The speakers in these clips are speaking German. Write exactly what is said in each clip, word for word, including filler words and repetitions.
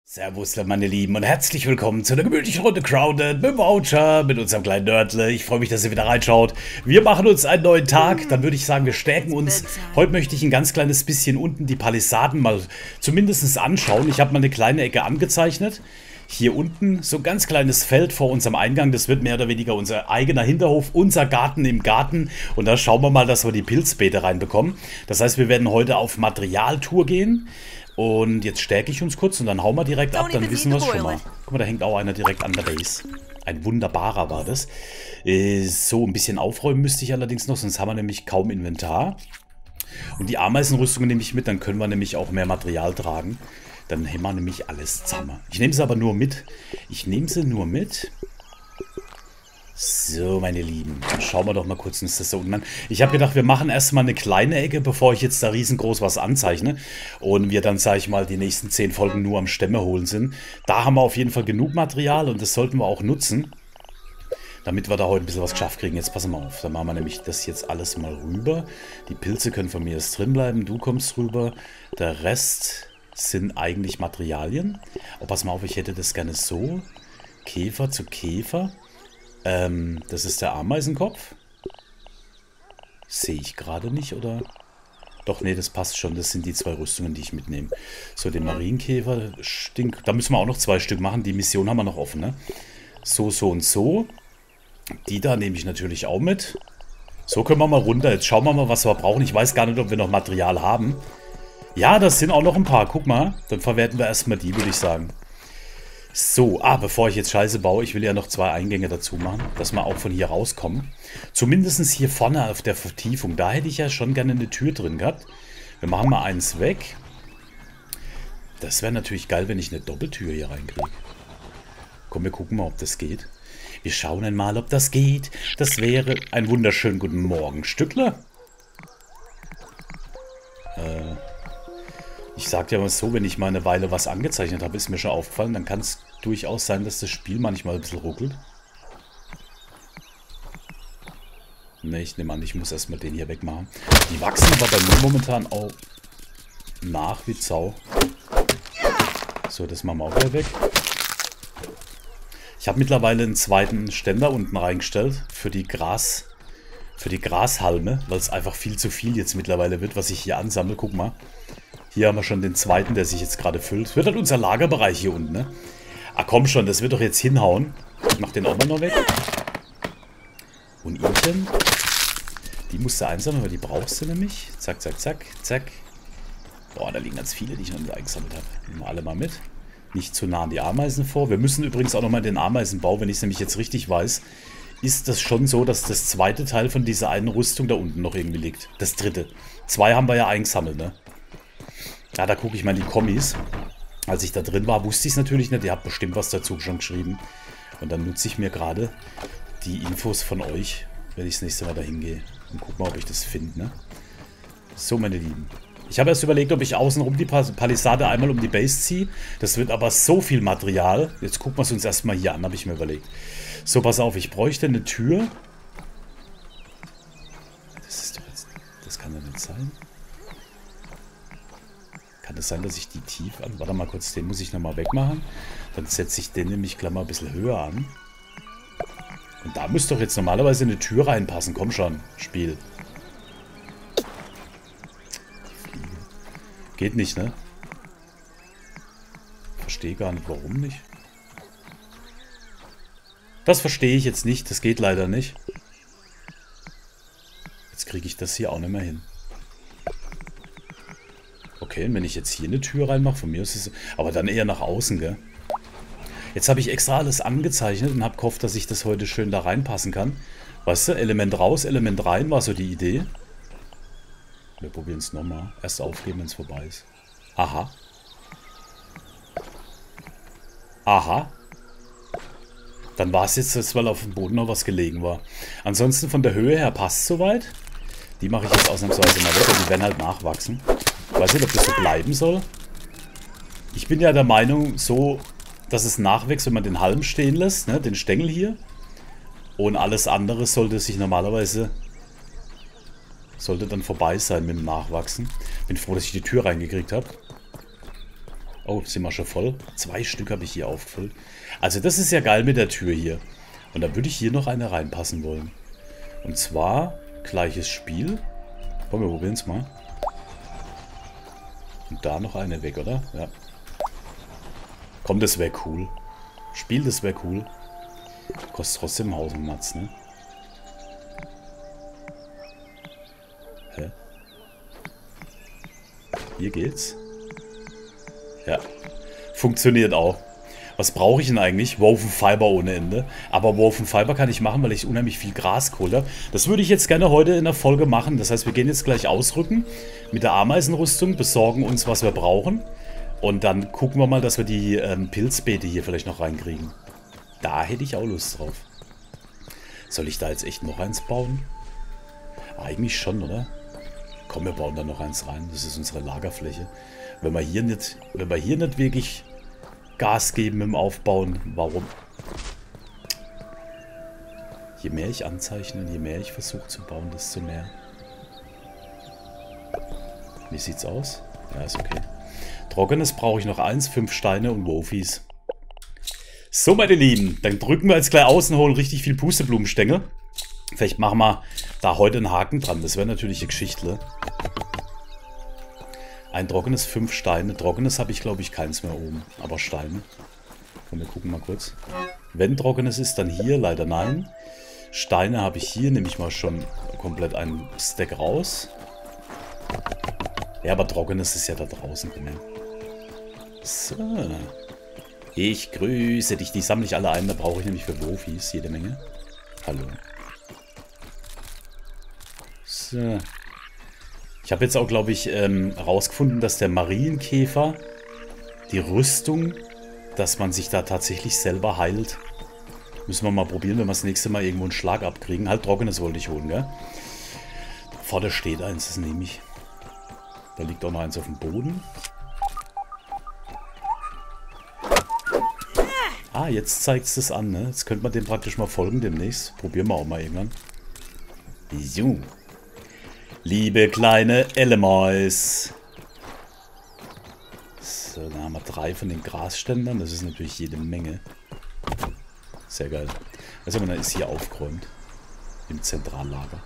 Servus, meine Lieben, und herzlich willkommen zu einer gemütlichen Runde Crowded mit Voucher, mit unserem kleinen Nördle. Ich freue mich, dass ihr wieder reinschaut. Wir machen uns einen neuen Tag, dann würde ich sagen, wir stärken uns. Heute möchte ich ein ganz kleines bisschen unten die Palisaden mal zumindest anschauen. Ich habe mal eine kleine Ecke angezeichnet. Hier unten so ein ganz kleines Feld vor unserem Eingang. Das wird mehr oder weniger unser eigener Hinterhof, unser Garten im Garten. Und da schauen wir mal, dass wir die Pilzbeete reinbekommen. Das heißt, wir werden heute auf Materialtour gehen. Und jetzt stärke ich uns kurz und dann hauen wir direkt ab, dann wissen wir es schon mal. Guck mal, da hängt auch einer direkt an der Base. Ein wunderbarer war das. So, ein bisschen aufräumen müsste ich allerdings noch, sonst haben wir nämlich kaum Inventar. Und die Ameisenrüstungen nehme ich mit, dann können wir nämlich auch mehr Material tragen. Dann haben wir nämlich alles zusammen. Ich nehme sie aber nur mit. Ich nehme sie nur mit. So, meine Lieben, dann schauen wir doch mal kurz, ist das da unten an. Ich habe gedacht, wir machen erstmal eine kleine Ecke, bevor ich jetzt da riesengroß was anzeichne. Und wir dann, sage ich mal, die nächsten zehn Folgen nur am Stämme holen sind. Da haben wir auf jeden Fall genug Material und das sollten wir auch nutzen, damit wir da heute ein bisschen was geschafft kriegen. Jetzt passen wir auf, dann machen wir nämlich das jetzt alles mal rüber. Die Pilze können von mir jetzt drin bleiben, du kommst rüber. Der Rest sind eigentlich Materialien. Oh, pass mal auf, ich hätte das gerne so. Käfer zu Käfer. Ähm, das ist der Ameisenkopf. Sehe ich gerade nicht, oder? Doch, nee, das passt schon. Das sind die zwei Rüstungen, die ich mitnehme. So, den Marienkäfer stinkt. Da müssen wir auch noch zwei Stück machen. Die Mission haben wir noch offen, ne? So, so und so. Die da nehme ich natürlich auch mit. So, können wir mal runter. Jetzt schauen wir mal, was wir brauchen. Ich weiß gar nicht, ob wir noch Material haben. Ja, das sind auch noch ein paar. Guck mal. Dann verwerten wir erstmal die, würde ich sagen. So, ah, bevor ich jetzt Scheiße baue, ich will ja noch zwei Eingänge dazu machen, dass wir auch von hier rauskommen. Zumindest hier vorne auf der Vertiefung, da hätte ich ja schon gerne eine Tür drin gehabt. Wir machen mal eins weg. Das wäre natürlich geil, wenn ich eine Doppeltür hier reinkriege. Komm, wir gucken mal, ob das geht. Wir schauen einmal, ob das geht. Das wäre ein wunderschönen guten Morgen, Stückler. Äh... Ich sag dir mal so, wenn ich mal eine Weile was angezeichnet habe, ist mir schon aufgefallen, dann kann es durchaus sein, dass das Spiel manchmal ein bisschen ruckelt. Ne, ich nehme an, ich muss erstmal den hier wegmachen. Die wachsen aber bei mir momentan auch nach wie Sau. So, das machen wir auch wieder weg. Ich habe mittlerweile einen zweiten Ständer unten reingestellt für die Gras, für die Grashalme, weil es einfach viel zu viel jetzt mittlerweile wird, was ich hier ansammle. Guck mal. Hier haben wir schon den zweiten, der sich jetzt gerade füllt. Das wird halt unser Lagerbereich hier unten, ne? Ah, komm schon, das wird doch jetzt hinhauen. Ich mach den auch mal noch weg. Und Ihnen? Die musst du einsammeln, weil die brauchst du nämlich. Zack, zack, zack, zack. Boah, da liegen ganz viele, die ich noch nicht eingesammelt habe. Nehmen wir alle mal mit. Nicht zu nah an die Ameisen vor. Wir müssen übrigens auch nochmal den Ameisenbau, wenn ich es nämlich jetzt richtig weiß, ist das schon so, dass das zweite Teil von dieser einen Rüstung da unten noch irgendwie liegt. Das dritte. Zwei haben wir ja eingesammelt, ne? Ja, da gucke ich mal in die Kommis. Als ich da drin war, wusste ich es natürlich nicht. Ihr habt bestimmt was dazu schon geschrieben. Und dann nutze ich mir gerade die Infos von euch, wenn ich das nächste Mal dahin gehe. Und guck mal, ob ich das finde, ne? So, meine Lieben. Ich habe erst überlegt, ob ich außenrum die Palisade einmal um die Base ziehe. Das wird aber so viel Material. Jetzt gucken wir es uns erstmal hier an, habe ich mir überlegt. So, pass auf, ich bräuchte eine Tür. Das ist doch jetzt... Das kann doch nicht sein. Kann es sein, dass ich die tief an... Warte mal kurz, den muss ich nochmal wegmachen. Dann setze ich den nämlich gleich mal ein bisschen höher an. Und da müsste doch jetzt normalerweise eine Tür reinpassen. Komm schon, Spiel. Geht nicht, ne? Verstehe gar nicht, warum nicht. Das verstehe ich jetzt nicht. Das geht leider nicht. Jetzt kriege ich das hier auch nicht mehr hin. Okay, und wenn ich jetzt hier eine Tür reinmache, von mir ist es... Aber dann eher nach außen, gell? Jetzt habe ich extra alles angezeichnet und habe gehofft, dass ich das heute schön da reinpassen kann. Weißt du, Element raus, Element rein, war so die Idee. Wir probieren es nochmal. Erst aufgeben, wenn es vorbei ist. Aha. Aha. Dann war es jetzt, dass weil auf dem Boden noch was gelegen war. Ansonsten von der Höhe her passt es soweit. Die mache ich jetzt ausnahmsweise mal weg, und die werden halt nachwachsen. Ich weiß nicht, ob das so bleiben soll. Ich bin ja der Meinung, so, dass es nachwächst, wenn man den Halm stehen lässt, ne, den Stängel hier. Und alles andere sollte sich normalerweise, sollte dann vorbei sein mit dem Nachwachsen. Bin froh, dass ich die Tür reingekriegt habe. Oh, sind wir schon voll? Zwei Stück habe ich hier aufgefüllt. Also das ist ja geil mit der Tür hier. Und da würde ich hier noch eine reinpassen wollen. Und zwar gleiches Spiel. Komm, wir probieren es mal. Und da noch eine weg, oder? Ja. Komm, das wäre cool. Spiel, das wäre cool. Kostet trotzdem Haus und Matz, ne? Hä? Hier geht's. Ja. Funktioniert auch. Was brauche ich denn eigentlich? Woven Fiber ohne Ende. Aber Woven Fiber kann ich machen, weil ich unheimlich viel Graskohle habe. Das würde ich jetzt gerne heute in der Folge machen. Das heißt, wir gehen jetzt gleich ausrücken mit der Ameisenrüstung, besorgen uns, was wir brauchen. Und dann gucken wir mal, dass wir die ähm, Pilzbeete hier vielleicht noch reinkriegen. Da hätte ich auch Lust drauf. Soll ich da jetzt echt noch eins bauen? Eigentlich schon, oder? Komm, wir bauen da noch eins rein. Das ist unsere Lagerfläche. Wenn wir hier nicht, wenn wir hier nicht wirklich Gas geben im Aufbauen, warum? Je mehr ich anzeichne, je mehr ich versuche zu bauen, desto mehr. Wie sieht's aus? Ja, ist okay. Trockenes brauche ich noch eins, fünf Steine und Wofies. So, meine Lieben, dann drücken wir jetzt gleich aus und holen richtig viel Pusteblumenstängel. Vielleicht machen wir da heute einen Haken dran. Das wäre natürlich eine Geschichte. Ein trockenes, fünf Steine. Trockenes habe ich, glaube ich, keins mehr oben. Aber Steine. Komm, wir gucken mal kurz. Wenn trockenes ist, dann hier. Leider nein. Steine habe ich hier. Nehme ich mal schon komplett einen Stack raus. Ja, aber trockenes ist ja da draußen. So. Ich grüße dich. Die sammle ich alle ein. Da brauche ich nämlich für Wofis jede Menge. Hallo. So. Ich habe jetzt auch, glaube ich, ähm, herausgefunden, dass der Marienkäfer, die Rüstung, dass man sich da tatsächlich selber heilt. Müssen wir mal probieren, wenn wir das nächste Mal irgendwo einen Schlag abkriegen. Halt trockenes wollte ich holen, gell? Vorne steht eins, das nehme ich. Da liegt auch noch eins auf dem Boden. Ah, jetzt zeigt es das an, ne? Jetzt könnte man dem praktisch mal folgen demnächst. Probieren wir auch mal irgendwann. So. Liebe kleine Ellemäus. So, dann haben wir drei von den Grasständern. Das ist natürlich jede Menge. Sehr geil. Also, man ist hier aufgeräumt. Im Zentrallager.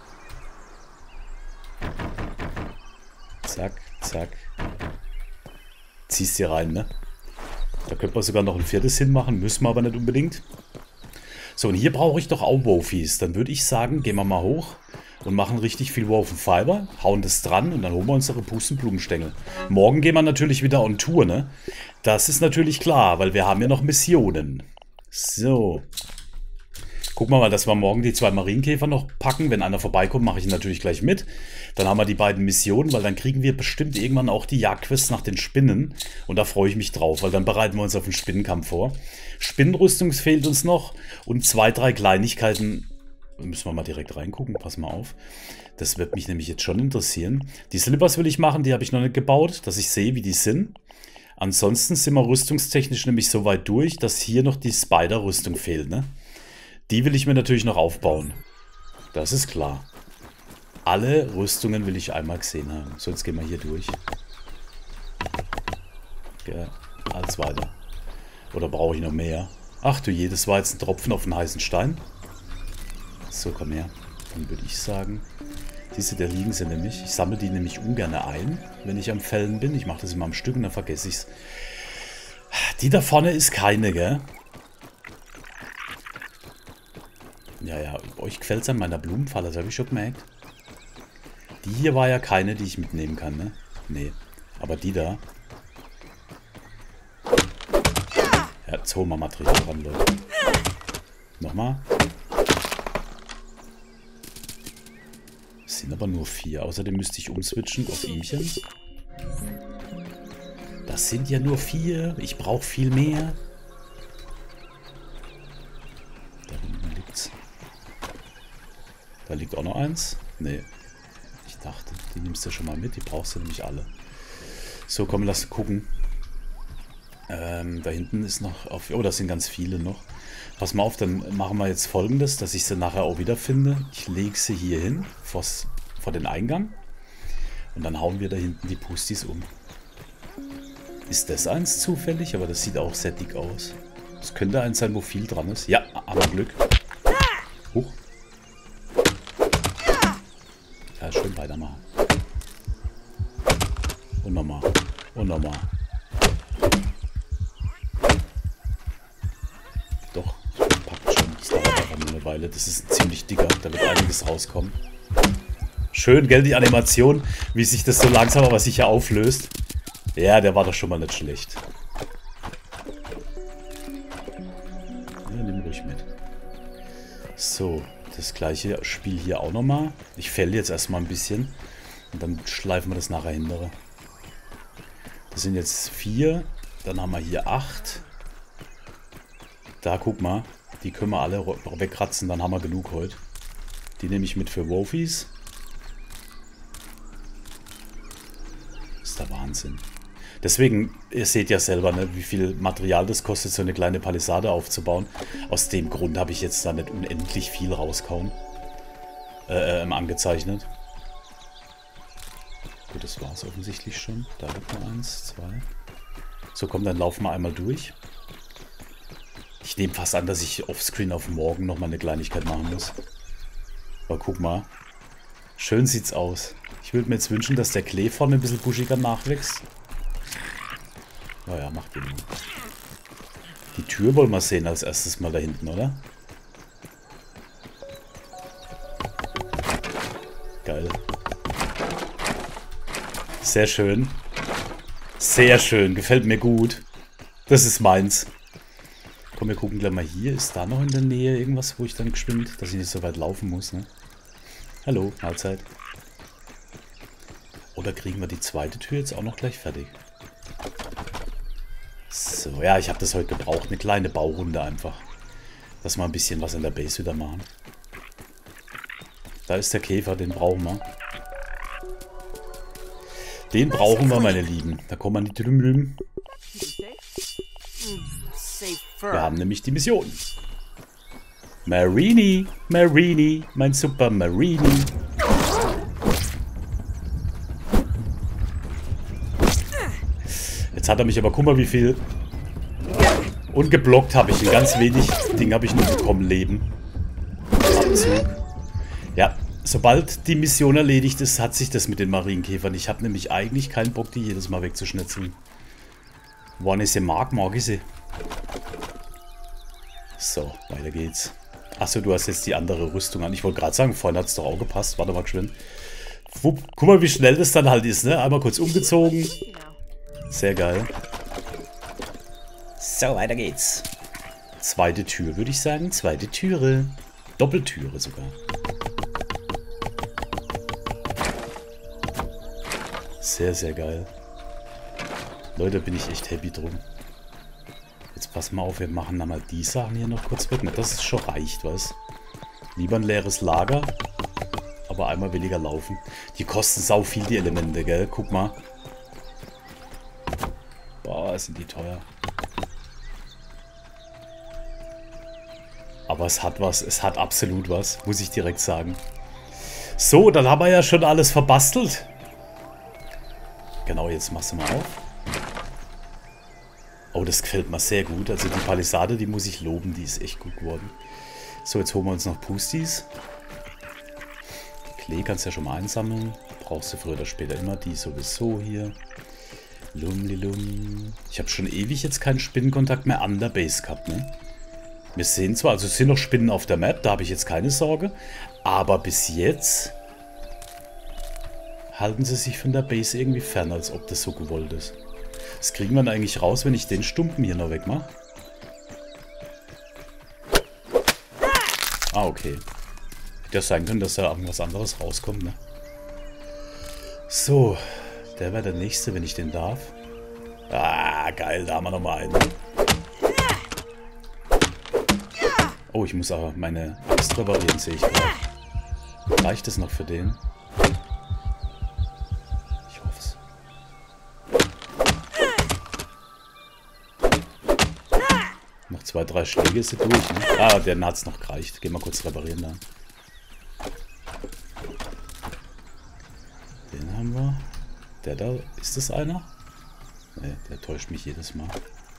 Zack, zack. Ziehst hier rein, ne? Da könnte man sogar noch ein viertes hinmachen. Müssen wir aber nicht unbedingt. So, und hier brauche ich doch auch Wofies. Dann würde ich sagen, gehen wir mal hoch. Und machen richtig viel Woven Fiber, hauen das dran und dann holen wir unsere Pustenblumenstängel. Morgen gehen wir natürlich wieder on Tour, ne? Das ist natürlich klar, weil wir haben ja noch Missionen. So. Gucken wir mal, dass wir morgen die zwei Marienkäfer noch packen. Wenn einer vorbeikommt, mache ich ihn natürlich gleich mit. Dann haben wir die beiden Missionen, weil dann kriegen wir bestimmt irgendwann auch die Jagdquests nach den Spinnen. Und da freue ich mich drauf, weil dann bereiten wir uns auf den Spinnenkampf vor. Spinnenrüstung fehlt uns noch und zwei, drei Kleinigkeiten. Müssen wir mal direkt reingucken, pass mal auf. Das wird mich nämlich jetzt schon interessieren. Die Slippers will ich machen, die habe ich noch nicht gebaut, dass ich sehe, wie die sind. Ansonsten sind wir rüstungstechnisch nämlich so weit durch, dass hier noch die Spider-Rüstung fehlt, ne? Die will ich mir natürlich noch aufbauen. Das ist klar. Alle Rüstungen will ich einmal gesehen haben. So, jetzt gehen wir hier durch. Ja, alles weiter. Oder brauche ich noch mehr? Ach du je, das war jetzt ein Tropfen auf einen heißen Stein. So, komm her. Dann würde ich sagen, diese, da liegen sie nämlich. Ich sammle die nämlich ungern ein, wenn ich am Fällen bin. Ich mache das immer am Stück und dann vergesse ich es. Die da vorne ist keine, gell? Ja, ja, euch gefällt es an meiner Blumenfalle, das habe ich schon gemerkt. Die hier war ja keine, die ich mitnehmen kann, ne? Nee, aber die da. Ja, jetzt holen wir mal Material dran, Leute. Nochmal. Es sind aber nur vier. Außerdem müsste ich umswitchen auf ihmchen. Das sind ja nur vier. Ich brauche viel mehr. Da hinten liegt's. Da liegt auch noch eins. Nee. Ich dachte, die nimmst du schon mal mit. Die brauchst du nämlich alle. So, komm, lass gucken. Ähm, da hinten ist noch... Auf, oh, das sind ganz viele noch. Pass mal auf, dann machen wir jetzt Folgendes, dass ich sie nachher auch wieder finde. Ich lege sie hier hin, vors, vor den Eingang. Und dann hauen wir da hinten die Pustis um. Ist das eins zufällig? Aber das sieht auch sehr dick aus. Das könnte eins sein, wo viel dran ist. Ja, aber Glück. Huch. Ja, schön weitermachen. Und nochmal. Und nochmal. Doch, packt schon. Das dauert aber nur eine Weile. Das ist ein ziemlich dicker. Da wird einiges rauskommen. Schön, gell, die Animation, wie sich das so langsam aber sicher auflöst. Ja, der war doch schon mal nicht schlecht. Ja, nimm ruhig mit. So, das gleiche Spiel hier auch nochmal. Ich fälle jetzt erstmal ein bisschen. Und dann schleifen wir das nachher hintere. Das sind jetzt vier. Dann haben wir hier acht. Da, guck mal. Die können wir alle wegkratzen. Dann haben wir genug heute. Die nehme ich mit für Wofis. Ist der Wahnsinn. Deswegen, ihr seht ja selber, ne, wie viel Material das kostet, so eine kleine Palisade aufzubauen. Aus dem Grund habe ich jetzt da nicht unendlich viel rauskauen. Äh, ähm, angezeichnet. Gut, das war es offensichtlich schon. Da wird noch eins, zwei. So, komm, dann laufen wir einmal durch. Ich nehme fast an, dass ich offscreen auf morgen nochmal eine Kleinigkeit machen muss. Aber guck mal. Schön sieht's aus. Ich würde mir jetzt wünschen, dass der Klee vorne ein bisschen buschiger nachwächst. Naja, macht den. Die Tür wollen wir sehen als erstes mal da hinten, oder? Geil. Sehr schön. Sehr schön. Gefällt mir gut. Das ist meins. Komm, wir gucken gleich mal hier. Ist da noch in der Nähe irgendwas, wo ich dann geschwind, dass ich nicht so weit laufen muss, ne? Hallo, Mahlzeit. Oder kriegen wir die zweite Tür jetzt auch noch gleich fertig? So, ja, ich habe das heute gebraucht. Eine kleine Baurunde einfach. Dass wir ein bisschen was in der Base wieder machen. Da ist der Käfer, den brauchen wir. Den brauchen wir, meine Lieben. Da kommen wir nicht drüben. Wir haben nämlich die Mission. Marini, Marini, mein Super Marini. Jetzt hat er mich aber, guck mal wie viel. Und geblockt habe ich. Ein ganz wenig Ding habe ich nur bekommen, Leben. Abzug. Ja, sobald die Mission erledigt ist, hat sich das mit den Marienkäfern. Ich habe nämlich eigentlich keinen Bock, die jedes Mal wegzuschnetzeln. Wann ich sie mag, mag ich sie. So, weiter geht's. Achso, du hast jetzt die andere Rüstung an. Ich wollte gerade sagen, vorhin hat es doch auch gepasst. Warte mal geschwind. Wupp, guck mal, wie schnell das dann halt ist, ne? Einmal kurz umgezogen. Sehr geil. So, weiter geht's. Zweite Tür, würde ich sagen. Zweite Türe. Doppeltüre sogar. Sehr, sehr geil. Leute, bin ich echt happy drum. Jetzt pass mal auf, wir machen dann mal die Sachen hier noch kurz weg. Das ist schon reicht, was? Lieber ein leeres Lager, aber einmal weniger laufen. Die kosten sau viel, die Elemente, gell? Guck mal. Boah, sind die teuer. Aber es hat was, es hat absolut was, muss ich direkt sagen. So, dann haben wir ja schon alles verbastelt. Genau, jetzt machst du mal auf. Oh, das gefällt mir sehr gut. Also die Palisade, die muss ich loben, die ist echt gut geworden. So, jetzt holen wir uns noch Pustis. Klee kannst du ja schon mal einsammeln. Brauchst du früher oder später immer die sowieso hier. Lumlilum. Ich habe schon ewig jetzt keinen Spinnenkontakt mehr an der Base gehabt, ne? Wir sehen zwar, also es sind noch Spinnen auf der Map, da habe ich jetzt keine Sorge. Aber bis jetzt halten sie sich von der Base irgendwie fern, als ob das so gewollt ist. Das kriegen wir dann eigentlich raus, wenn ich den Stumpen hier noch wegmache. Ah, okay. Hätte ja sein können, dass da irgendwas anderes rauskommt, ne? So, der wäre der nächste, wenn ich den darf. Ah, geil, da haben wir nochmal einen. Oh, ich muss aber meine Axt reparieren, sehe ich gerade. Reicht es noch für den? Ich hoffe es. Noch zwei, drei Schläge ist sie durch, ne? Ah, der hat es noch gereicht. Geh mal kurz reparieren da. Den haben wir. Der da, ist das einer? Ne, der täuscht mich jedes Mal.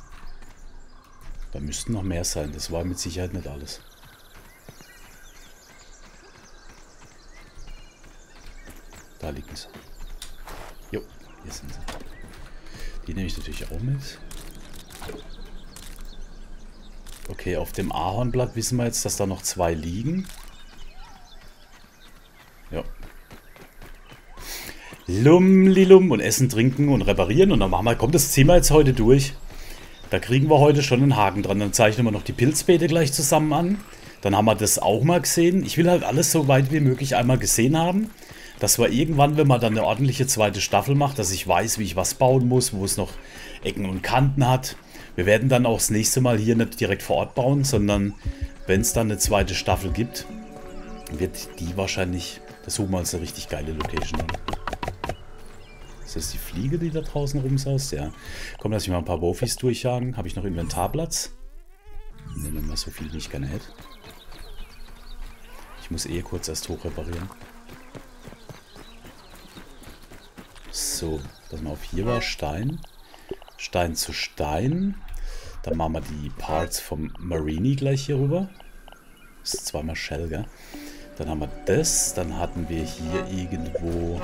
Da müssten noch mehr sein. Das war mit Sicherheit nicht alles. Da liegen sie. Jo, hier sind sie. Die nehme ich natürlich auch mit. Okay, auf dem Ahornblatt wissen wir jetzt, dass da noch zwei liegen. Ja. Lumlilum und essen, trinken und reparieren. Und dann machen wir, kommt das Zimmer jetzt heute durch. Da kriegen wir heute schon einen Haken dran. Dann zeichnen wir noch die Pilzbeete gleich zusammen an. Dann haben wir das auch mal gesehen. Ich will halt alles so weit wie möglich einmal gesehen haben. Dass wir irgendwann, wenn man dann eine ordentliche zweite Staffel macht, dass ich weiß, wie ich was bauen muss, wo es noch Ecken und Kanten hat. Wir werden dann auch das nächste Mal hier nicht direkt vor Ort bauen, sondern wenn es dann eine zweite Staffel gibt, wird die wahrscheinlich, das suchen wir uns eine richtig geile Location an. Ist das die Fliege, die da draußen rumsaust? Ja. Komm, lass ich mal ein paar Wofis durchjagen. Habe ich noch Inventarplatz? Nehmen wir mal so viel, wie ich gerne hätte. Ich muss eh kurz erst hoch reparieren. So, pass mal auf, hier war Stein. Stein zu Stein. Dann machen wir die Parts vom Marini gleich hier rüber. Das ist zweimal Shell, gell? Dann haben wir das. Dann hatten wir hier irgendwo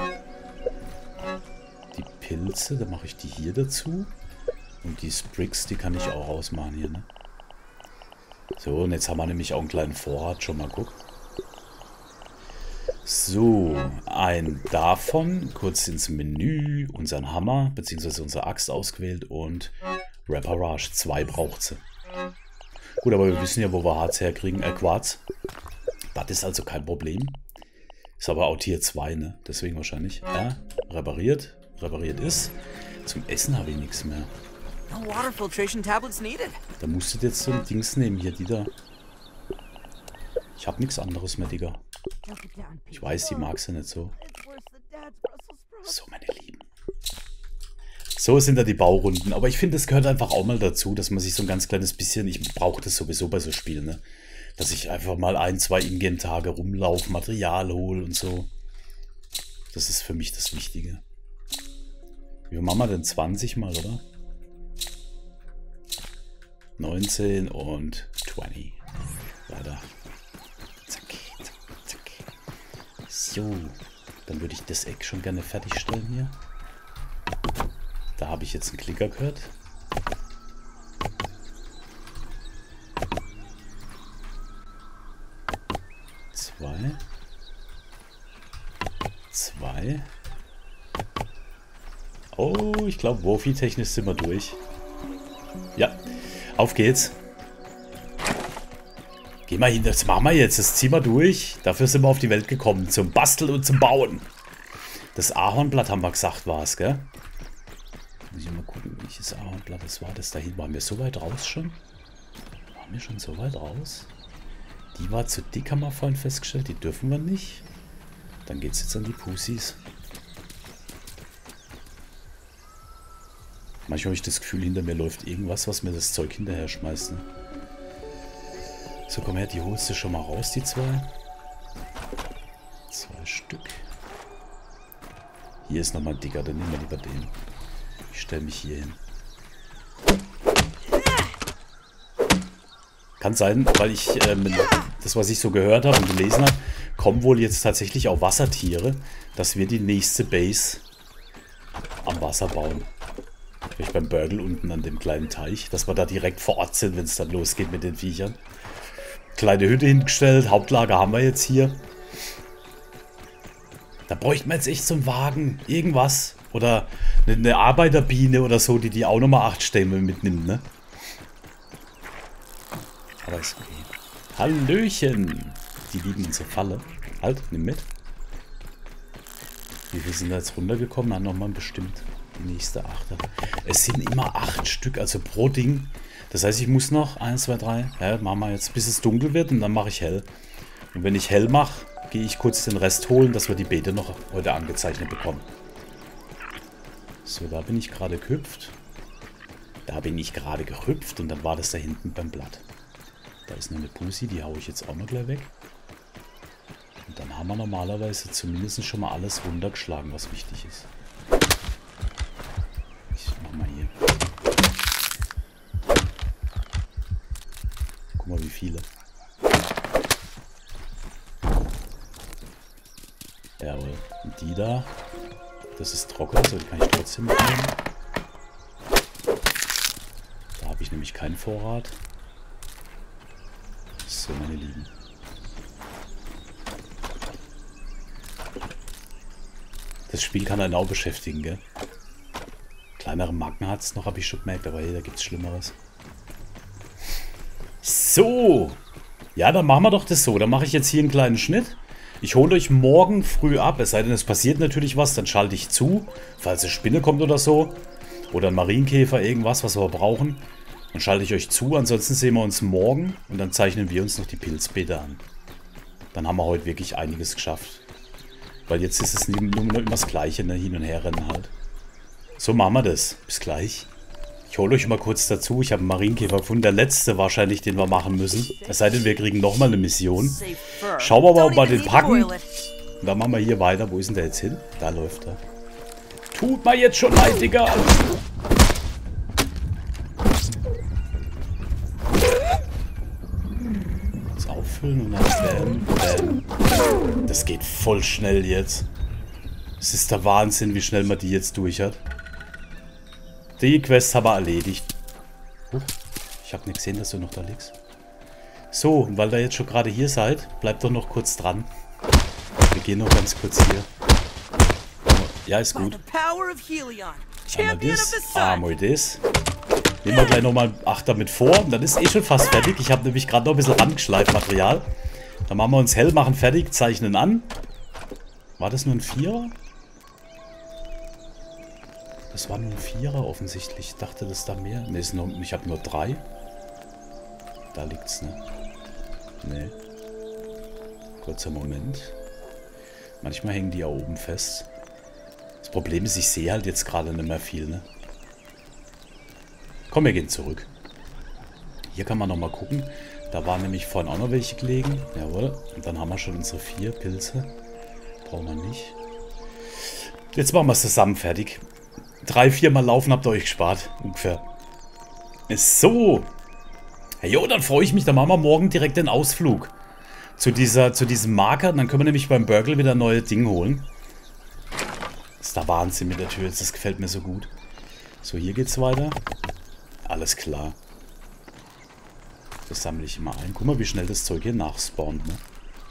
die Pilze. Dann mache ich die hier dazu. Und die Sprigs, die kann ich auch ausmachen hier, ne? So, und jetzt haben wir nämlich auch einen kleinen Vorrat. Schon mal guck. So, ein davon, kurz ins Menü, unseren Hammer, beziehungsweise unsere Axt ausgewählt und Reparage, zwei braucht sie. Gut, aber wir wissen ja, wo wir Harz herkriegen, äh, Quarz. Das ist also kein Problem. Ist aber auch Tier zwei, ne? Deswegen wahrscheinlich. Ja, repariert, repariert ist. Zum Essen habe ich nichts mehr. Da musst du jetzt so ein Dings nehmen, hier, die da. Ich habe nichts anderes mehr, Digga. Ich weiß, die mag sie nicht so. So, meine Lieben. So sind da die Baurunden. Aber ich finde, es gehört einfach auch mal dazu, dass man sich so ein ganz kleines bisschen... Ich brauche das sowieso bei so Spielen, ne? Dass ich einfach mal ein, zwei Ingame-Tage rumlaufe, Material hole und so. Das ist für mich das Wichtige. Wie viel machen wir denn? zwanzig mal, oder? neunzehn und zwanzig. Weiter. So, dann würde ich das Eck schon gerne fertigstellen hier. Da habe ich jetzt einen Klicker gehört. Zwei. Zwei. Oh, ich glaube, Wofi-technisch sind wir durch. Ja, auf geht's. Geh mal hin, das machen wir jetzt, das ziehen wir durch. Dafür sind wir auf die Welt gekommen, zum Basteln und zum Bauen. Das Ahornblatt haben wir gesagt, war es, gell? Muss ich mal gucken, welches Ahornblatt das war. Das dahin, waren wir so weit raus schon? Waren wir schon so weit raus? Die war zu dick, haben wir vorhin festgestellt, die dürfen wir nicht. Dann geht es jetzt an die Pusis. Manchmal habe ich das Gefühl, hinter mir läuft irgendwas, was mir das Zeug hinterher schmeißt, ne? So, komm her, die holst du schon mal raus, die zwei. Zwei Stück. Hier ist nochmal ein dicker, dann nehmen wir lieber den. Ich stelle mich hier hin. Kann sein, weil ich, ähm, das was ich so gehört habe und gelesen habe, kommen wohl jetzt tatsächlich auch Wassertiere, dass wir die nächste Base am Wasser bauen. Vielleicht beim Burgle unten an dem kleinen Teich, dass wir da direkt vor Ort sind, wenn es dann losgeht mit den Viechern. Kleine Hütte hingestellt, Hauptlager haben wir jetzt hier. Da bräuchten wir jetzt echt so einen Wagen, irgendwas. Oder eine Arbeiterbiene oder so, die die auch nochmal acht Stämme mitnimmt, ne? Aber ist okay. Hallöchen! Die liegen in der Falle. Halt, nimm mit. Wie viel sind da jetzt runtergekommen? Dann nochmal bestimmt die nächste Achter. Es sind immer acht Stück, also pro Ding. Das heißt, ich muss noch eins, zwei, drei, ja, machen wir jetzt, bis es dunkel wird und dann mache ich hell. Und wenn ich hell mache, gehe ich kurz den Rest holen, dass wir die Beete noch heute angezeichnet bekommen. So, da bin ich gerade gehüpft. Da bin ich gerade gehüpft und dann war das da hinten beim Blatt. Da ist noch eine Pussy, die haue ich jetzt auch noch gleich weg. Und dann haben wir normalerweise zumindest schon mal alles runtergeschlagen, was wichtig ist. Ich mach mal hier. Guck mal, wie viele. Jawohl. Und die da. Das ist trocken, also die kann ich trotzdem mitnehmen. Da habe ich nämlich keinen Vorrat. So, meine Lieben. Das Spiel kann einen auch beschäftigen, gell? Kleinere Marken hat es noch, habe ich schon gemerkt, aber hey, da gibt es Schlimmeres. So. Ja, dann machen wir doch das so. Dann mache ich jetzt hier einen kleinen Schnitt. Ich hole euch morgen früh ab, es sei denn, es passiert natürlich was, dann schalte ich zu, falls eine Spinne kommt oder so. Oder ein Marienkäfer, irgendwas, was wir brauchen. Dann schalte ich euch zu, ansonsten sehen wir uns morgen und dann zeichnen wir uns noch die Pilzbeete an. Dann haben wir heute wirklich einiges geschafft. Weil jetzt ist es nur immer das Gleiche, ne? Hin und her rennen halt. So machen wir das. Bis gleich. Ich hole euch mal kurz dazu. Ich habe einen Marienkäfer gefunden. Der letzte wahrscheinlich, den wir machen müssen. Es sei denn, wir kriegen nochmal eine Mission. Schauen wir mal, ob wir den packen. Und dann machen wir hier weiter. Wo ist denn der jetzt hin? Da läuft er. Tut mir jetzt schon leid, Digga. Jetzt auffüllen und dann bam, bam. Das geht voll schnell jetzt. Es ist der Wahnsinn, wie schnell man die jetzt durch hat. Die Quest haben wir erledigt. Huch, ich habe nicht gesehen, dass du noch da liegst. So, und weil ihr jetzt schon gerade hier seid, bleibt doch noch kurz dran. Wir gehen noch ganz kurz hier. Ja, ist gut. Einmal das, einmal das. Nehmen wir gleich nochmal acht damit vor. Und dann ist eh schon fast fertig. Ich habe nämlich gerade noch ein bisschen rangeschleift Material. Dann machen wir uns hell, machen fertig, zeichnen an. War das nur ein Vierer? Das war nur ein Vierer offensichtlich. Ich dachte, das ist da mehr. Ne, ist nur, ich habe nur drei. Da liegt's, ne? Ne. Kurzer Moment. Manchmal hängen die ja oben fest. Das Problem ist, ich sehe halt jetzt gerade nicht mehr viel, ne? Komm, wir gehen zurück. Hier kann man nochmal gucken. Da waren nämlich vorhin auch noch welche gelegen. Jawohl. Und dann haben wir schon unsere vier Pilze. Brauchen wir nicht. Jetzt machen wir es zusammen fertig. Drei, vier Mal laufen habt ihr euch gespart. Ungefähr. So. Jo, dann freue ich mich. Dann machen wir morgen direkt den Ausflug. Zu, dieser, zu diesem Marker. Dann können wir nämlich beim Burgle wieder neue Dinge holen. Das ist der Wahnsinn mit der Tür. Das gefällt mir so gut. So, hier geht's weiter. Alles klar. Das sammle ich immer ein. Guck mal, wie schnell das Zeug hier nachspawnt, ne?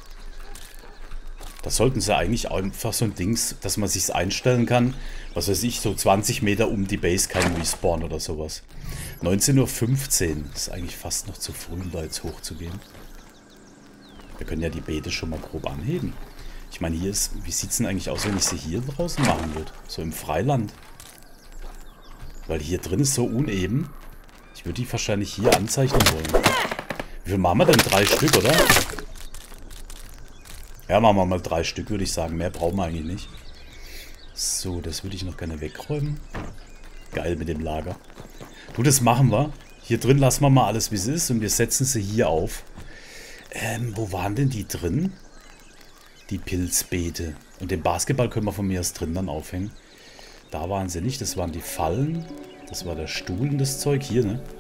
Da sollten sie eigentlich einfach so ein Dings, dass man sich's einstellen kann. Was weiß ich, so zwanzig Meter um die Base kein Respawn oder sowas. neunzehn Uhr fünfzehn. Das ist eigentlich fast noch zu früh, um da jetzt hochzugehen. Wir können ja die Beete schon mal grob anheben. Ich meine, hier ist... Wie sieht's denn eigentlich aus, wenn ich sie hier draußen machen würde? So im Freiland. Weil hier drin ist so uneben. Ich würde die wahrscheinlich hier anzeichnen wollen. Wie viel machen wir denn? Drei Stück, oder? Ja, machen wir mal drei Stück, würde ich sagen. Mehr brauchen wir eigentlich nicht. So, das würde ich noch gerne wegräumen. Geil mit dem Lager. Du, das machen wir. Hier drin lassen wir mal alles, wie es ist. Und wir setzen sie hier auf. Ähm, wo waren denn die drin? Die Pilzbeete. Und den Basketball können wir von mir aus drin dann aufhängen. Da waren sie nicht. Das waren die Fallen. Das war der Stuhl und das Zeug hier, ne?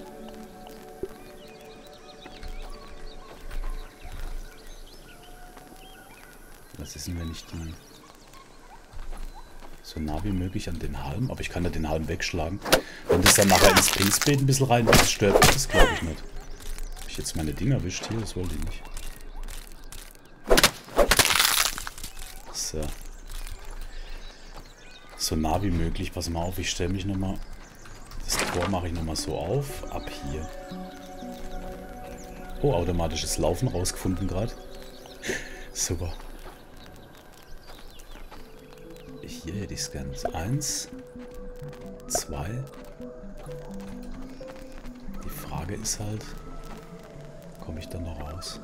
Was ist denn, wenn ich die so nah wie möglich an den Halm? Aber ich kann ja den Halm wegschlagen. Wenn das dann nachher ins Pilzbeet ein bisschen rein ist, stört mich das, glaube ich, nicht. Habe ich jetzt meine Dinger erwischt hier? Das wollte ich nicht. So. So nah wie möglich. Pass mal auf, ich stelle mich nochmal. Das Tor mache ich nochmal so auf. Ab hier. Oh, automatisches Laufen rausgefunden gerade. Super. Hier hätte ich es ganz. Eins. Zwei. Die Frage ist halt, komme ich dann noch raus?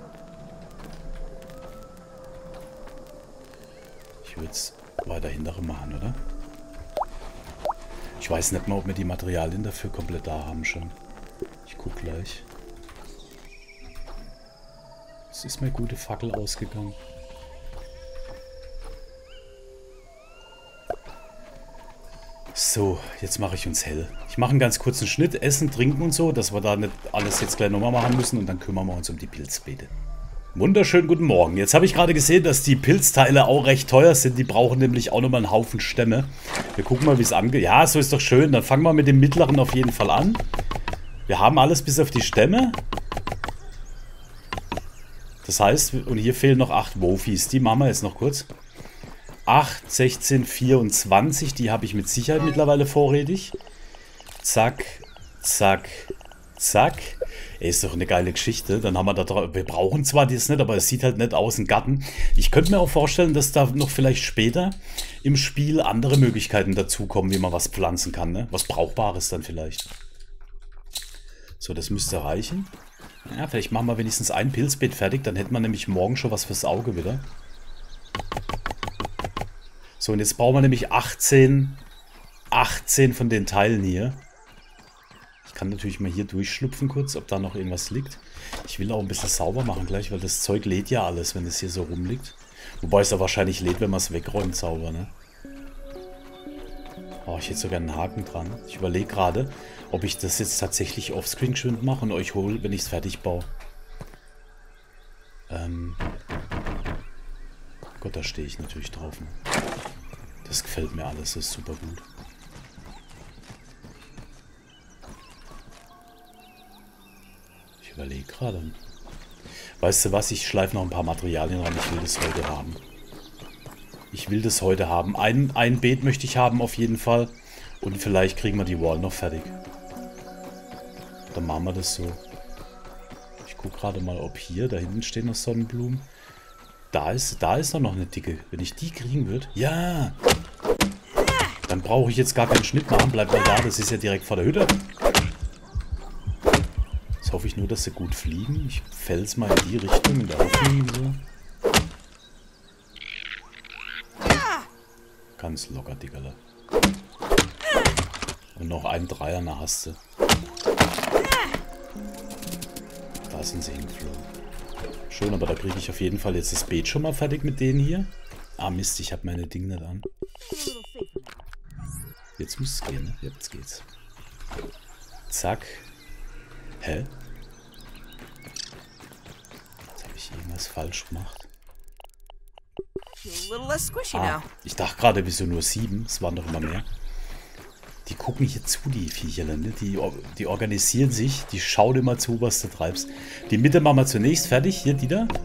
Ich würde es weiter hintere machen, oder? Ich weiß nicht mal, ob wir die Materialien dafür komplett da haben schon. Ich gucke gleich. Es ist mir gute Fackel ausgegangen. So, jetzt mache ich uns hell. Ich mache einen ganz kurzen Schnitt, Essen, Trinken und so, dass wir da nicht alles jetzt gleich nochmal machen müssen und dann kümmern wir uns um die Pilzbeete. Wunderschönen guten Morgen. Jetzt habe ich gerade gesehen, dass die Pilzteile auch recht teuer sind. Die brauchen nämlich auch nochmal einen Haufen Stämme. Wir gucken mal, wie es angeht. Ja, so ist doch schön. Dann fangen wir mit dem mittleren auf jeden Fall an. Wir haben alles bis auf die Stämme. Das heißt, und hier fehlen noch acht Wofis. Die machen wir jetzt noch kurz. acht, sechzehn, vierundzwanzig. Die habe ich mit Sicherheit mittlerweile vorrätig. Zack, zack, zack. Ey, ist doch eine geile Geschichte. Dann haben wir da drauf. Wir brauchen zwar das nicht, aber es sieht halt nett aus, ein Garten. Ich könnte mir auch vorstellen, dass da noch vielleicht später im Spiel andere Möglichkeiten dazukommen, wie man was pflanzen kann, ne? Was Brauchbares dann vielleicht. So, das müsste reichen. Ja, vielleicht machen wir wenigstens ein Pilzbeet fertig. Dann hätten wir nämlich morgen schon was fürs Auge wieder. So, und jetzt brauchen wir nämlich achtzehn, achtzehn von den Teilen hier. Ich kann natürlich mal hier durchschlupfen kurz, ob da noch irgendwas liegt. Ich will auch ein bisschen sauber machen gleich, weil das Zeug lädt ja alles, wenn es hier so rumliegt. Wobei es ja wahrscheinlich lädt, wenn man es wegräumt sauber, ne? Oh, ich hätte sogar einen Haken dran. Ich überlege gerade, ob ich das jetzt tatsächlich offscreen geschwind mache und euch hole, wenn ich es fertig baue. Ähm... Gott, da stehe ich natürlich drauf. Ne? Das gefällt mir alles, das ist super gut. Ich überlege gerade. Weißt du was, ich schleife noch ein paar Materialien ran, ich will das heute haben. Ich will das heute haben. Ein, ein Beet möchte ich haben auf jeden Fall. Und vielleicht kriegen wir die Wall noch fertig. Dann machen wir das so. Ich gucke gerade mal, ob hier, da hinten stehen noch Sonnenblumen. Da ist, da ist noch eine dicke. Wenn ich die kriegen würde. Ja! Dann brauche ich jetzt gar keinen Schnitt machen. Bleibt mal da, das ist ja direkt vor der Hütte. Jetzt hoffe ich nur, dass sie gut fliegen. Ich fäll es mal in die Richtung, in der Hoffnung. So. Ganz locker, Dickerle. Und noch einen Dreier nach hast du. Da sind sie hingeflogen. Schön, aber da kriege ich auf jeden Fall jetzt das Beet schon mal fertig mit denen hier. Ah Mist, ich habe meine Dinge nicht an. Jetzt muss es gehen, ne? Jetzt geht's. Zack. Hä? Jetzt habe ich irgendwas falsch gemacht. Ah, ich dachte gerade, wieso nur sieben? Es waren doch immer mehr. Die gucken hier zu, die Viecherle, ne? Die, die organisieren sich, die schauen immer zu, was du treibst. Die Mitte machen wir zunächst fertig. Hier, die da.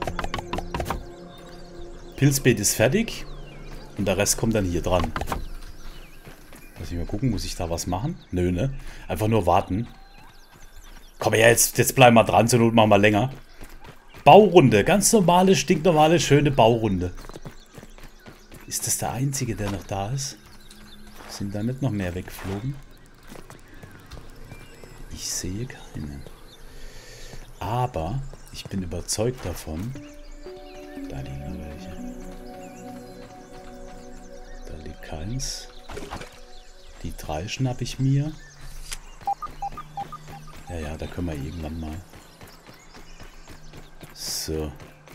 Pilzbeet ist fertig. Und der Rest kommt dann hier dran. Lass ich mal gucken, muss ich da was machen? Nö, ne? Einfach nur warten. Komm her, jetzt, jetzt bleiben wir dran, zur Not machen wir länger. Baurunde, ganz normale, stinknormale, schöne Baurunde. Ist das der einzige, der noch da ist? Sind da nicht noch mehr weggeflogen? Ich sehe keine. Aber ich bin überzeugt davon. Da liegen noch welche. Da liegt keins. Die drei schnappe ich mir. Ja, ja, da können wir irgendwann mal. So.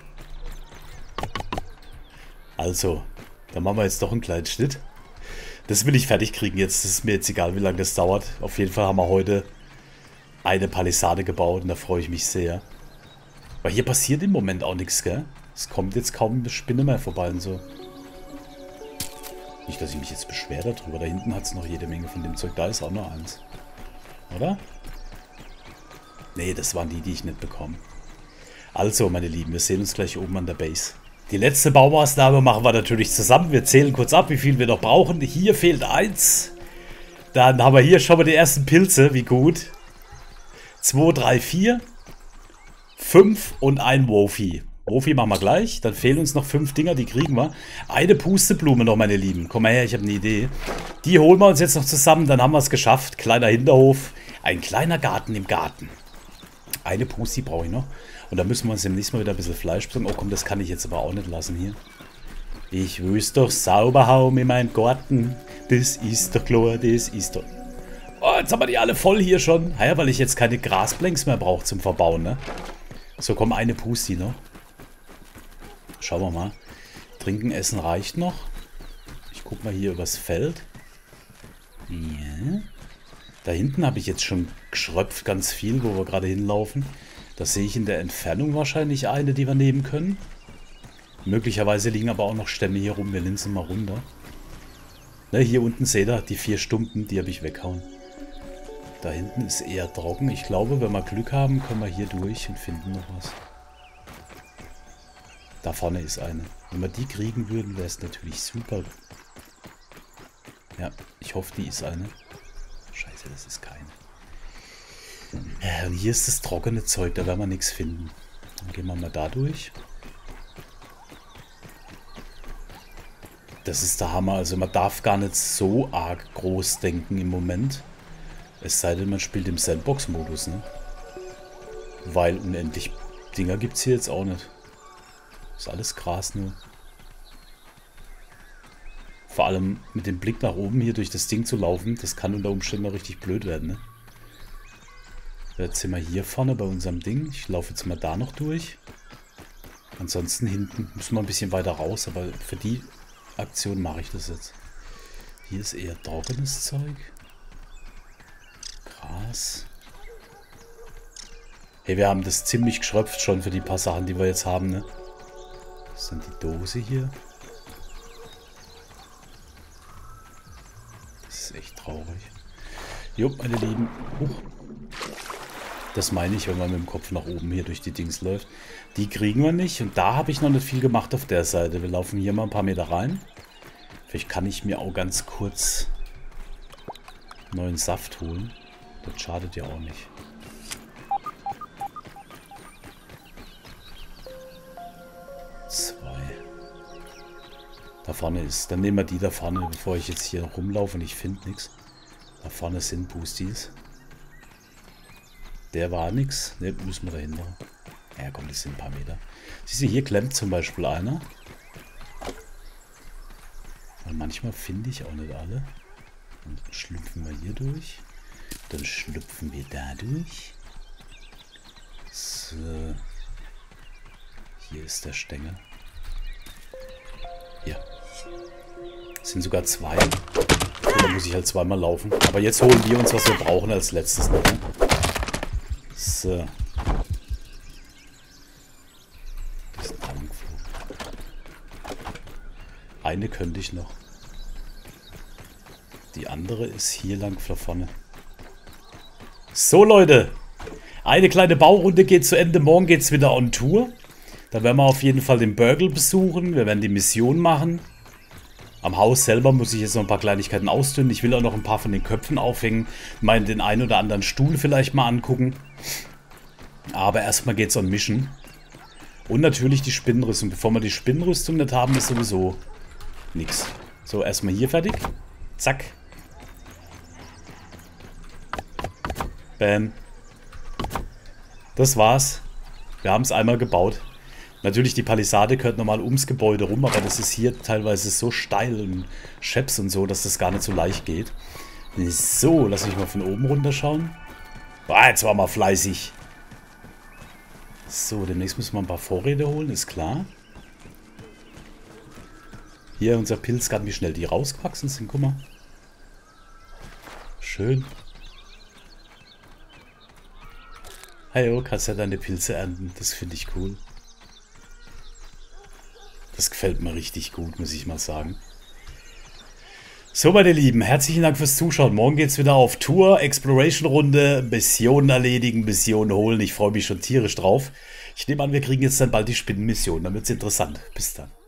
Also, dann machen wir jetzt doch einen kleinen Schnitt. Das will ich fertig kriegen jetzt. Das ist mir jetzt egal, wie lange das dauert. Auf jeden Fall haben wir heute eine Palisade gebaut und da freue ich mich sehr. Weil hier passiert im Moment auch nichts, gell? Es kommt jetzt kaum eine Spinne mehr vorbei und so. Nicht, dass ich mich jetzt beschwere darüber. Da hinten hat es noch jede Menge von dem Zeug. Da ist auch noch eins. Oder? Nee, das waren die, die ich nicht bekomme. Also, meine Lieben, wir sehen uns gleich oben an der Base. Die letzte Baumaßnahme machen wir natürlich zusammen. Wir zählen kurz ab, wie viel wir noch brauchen. Hier fehlt eins. Dann haben wir hier schon mal die ersten Pilze. Wie gut. zwei, drei, vier. fünf und ein Wofi. Wofi machen wir gleich. Dann fehlen uns noch fünf Dinger, die kriegen wir. Eine Pusteblume noch, meine Lieben. Komm mal her, ich habe eine Idee. Die holen wir uns jetzt noch zusammen. Dann haben wir es geschafft. Kleiner Hinterhof. Ein kleiner Garten im Garten. Eine Pusti brauche ich noch. Und da müssen wir uns demnächst mal wieder ein bisschen Fleisch besorgen. Oh komm, das kann ich jetzt aber auch nicht lassen hier. Ich will es doch sauber haben in meinem Garten. Das ist doch klar, das ist doch... Oh, jetzt haben wir die alle voll hier schon. Ja, weil ich jetzt keine Grasplanks mehr brauche zum Verbauen, ne? So, komm, eine Pusti noch. Schauen wir mal. Trinken, Essen reicht noch. Ich guck mal hier übers Feld. Ja. Da hinten habe ich jetzt schon geschröpft ganz viel, wo wir gerade hinlaufen. Da sehe ich in der Entfernung wahrscheinlich eine, die wir nehmen können. Möglicherweise liegen aber auch noch Stämme hier rum. Wir linsen mal runter. Ne, hier unten seht ihr, die vier Stumpen, die habe ich weghauen. Da hinten ist eher trocken. Ich glaube, wenn wir Glück haben, können wir hier durch und finden noch was. Da vorne ist eine. Wenn wir die kriegen würden, wäre es natürlich super. Ja, ich hoffe, die ist eine. Scheiße, das ist keine. Ja, und hier ist das trockene Zeug, da werden wir nichts finden. Dann gehen wir mal da durch. Das ist der Hammer. Also man darf gar nicht so arg groß denken im Moment. Es sei denn, man spielt im Sandbox-Modus, ne? Weil unendlich Dinger gibt es hier jetzt auch nicht. Ist alles Gras nur. Vor allem mit dem Blick nach oben hier durch das Ding zu laufen, das kann unter Umständen auch richtig blöd werden, ne? Jetzt sind wir hier vorne bei unserem Ding. Ich laufe jetzt mal da noch durch. Ansonsten hinten müssen wir ein bisschen weiter raus, aber für die Aktion mache ich das jetzt. Hier ist eher trockenes Zeug. Gras. Hey, wir haben das ziemlich geschröpft schon für die paar Sachen, die wir jetzt haben, ne? Das ist dann die Dose hier. Das ist echt traurig. Jo, meine Lieben. Huch. Das meine ich, wenn man mit dem Kopf nach oben hier durch die Dings läuft. Die kriegen wir nicht. Und da habe ich noch nicht viel gemacht auf der Seite. Wir laufen hier mal ein paar Meter rein. Vielleicht kann ich mir auch ganz kurz neuen Saft holen. Das schadet ja auch nicht. Zwei. Da vorne ist. Dann nehmen wir die da vorne, bevor ich jetzt hier rumlaufe und ich finde nichts. Da vorne sind Boosties. Der war nix. Ne, müssen wir dahinter. Ja, komm, das sind ein paar Meter. Siehst du, hier klemmt zum Beispiel einer. Und manchmal finde ich auch nicht alle. Und dann schlüpfen wir hier durch. Dann schlüpfen wir da durch. So. Hier ist der Stängel. Hier. Es sind sogar zwei. Da muss ich halt zweimal laufen. Aber jetzt holen wir uns, was wir brauchen als letztes noch. Ne? So. Das ist ein Angflug. Eine könnte ich noch. Die andere ist hier lang da vorne. So, Leute. Eine kleine Baurunde geht zu Ende. Morgen geht es wieder on Tour. Da werden wir auf jeden Fall den Burgle besuchen. Wir werden die Mission machen. Am Haus selber muss ich jetzt noch ein paar Kleinigkeiten ausdünnen. Ich will auch noch ein paar von den Köpfen aufhängen. Mal den einen oder anderen Stuhl vielleicht mal angucken. Aber erstmal geht es um Mission. Und natürlich die Spinnenrüstung. Bevor wir die Spinnenrüstung nicht haben, ist sowieso nichts. So, erstmal hier fertig. Zack. Bam. Das war's. Wir haben es einmal gebaut. Natürlich, die Palisade gehört nochmal ums Gebäude rum, aber das ist hier teilweise so steil und scheps und so, dass das gar nicht so leicht geht. So, lass mich mal von oben runterschauen. Ah, jetzt war mal fleißig. So, demnächst müssen wir ein paar Vorräte holen, ist klar. Hier unser Pilzgarten, wie schnell die rausgewachsen sind, guck mal. Schön. Hey, oh, kannst ja deine Pilze ernten, das finde ich cool. Das gefällt mir richtig gut, muss ich mal sagen. So, meine Lieben, herzlichen Dank fürs Zuschauen. Morgen geht es wieder auf Tour, Exploration-Runde, Missionen erledigen, Missionen holen. Ich freue mich schon tierisch drauf. Ich nehme an, wir kriegen jetzt dann bald die Spinnenmission. Dann wird es interessant. Bis dann.